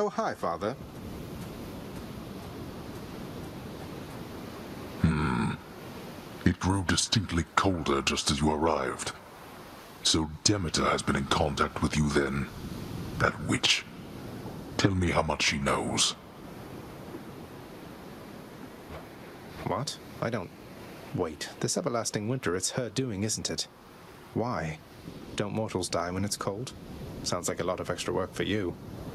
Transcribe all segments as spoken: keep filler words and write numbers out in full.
Oh, hi, Father. Hmm. It grew distinctly colder just as you arrived. So Demeter has been in contact with you then? That witch. Tell me how much she knows. What? I don't... Wait, this everlasting winter, it's her doing, isn't it? Why? Don't mortals die when it's cold? Sounds like a lot of extra work for you.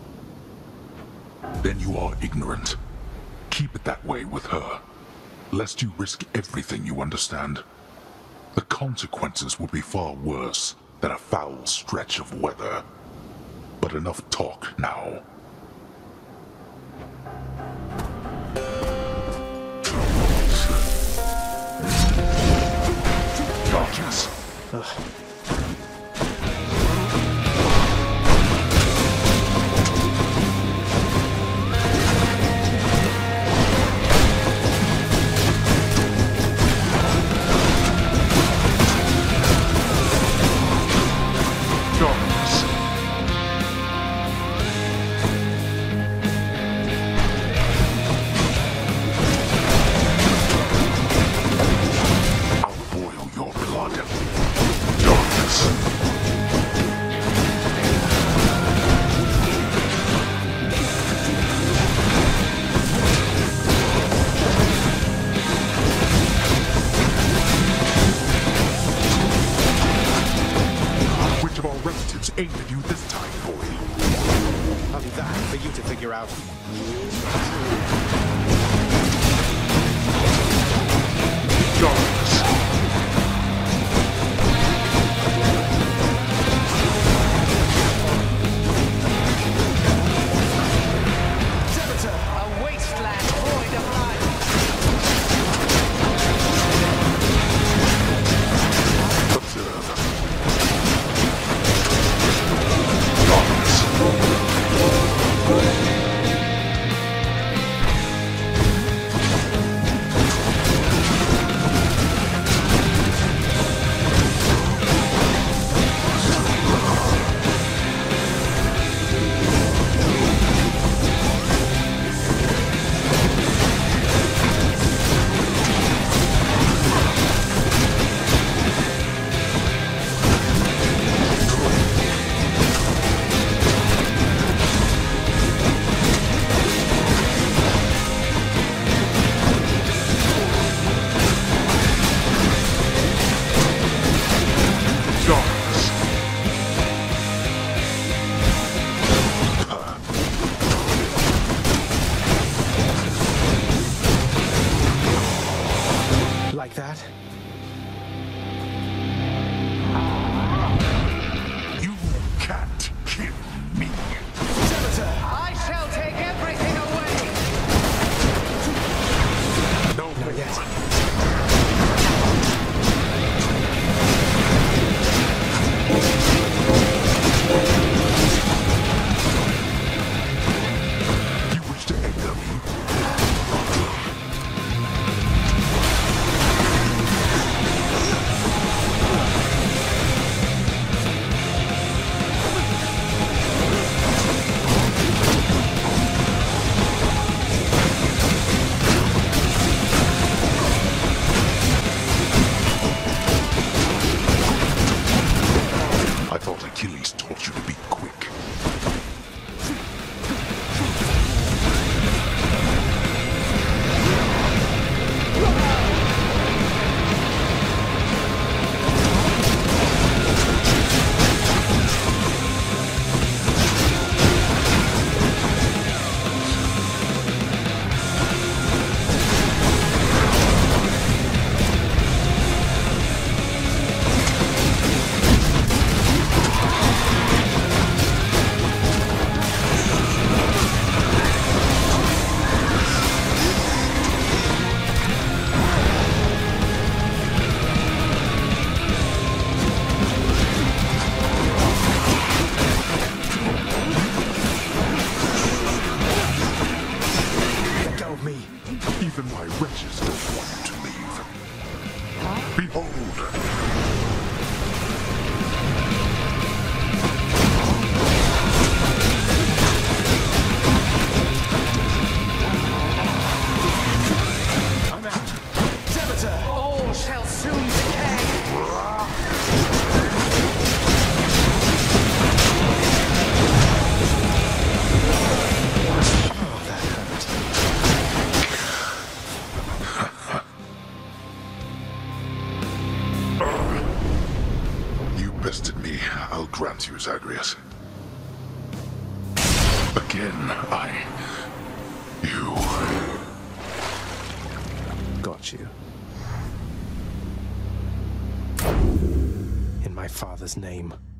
Then you are ignorant. Keep it that way with her, lest you risk everything you understand. The consequences would be far worse than a foul stretch of weather. But enough talk now. Darkness. Ugh. Aimed at you this time, boy. I'll leave that for you to figure out. Darkness. Demeter, a wasteland void of life. Observe. Like that? You can't kill me. Demeter, I shall take everything away. No, Not yet. You wish to anger me? I thought Achilles taught you to be quick. Even my wretches don't want you to leave. Behold! bested me, I'll grant you, Zagreus. Again, I... You... Got you. In my father's name.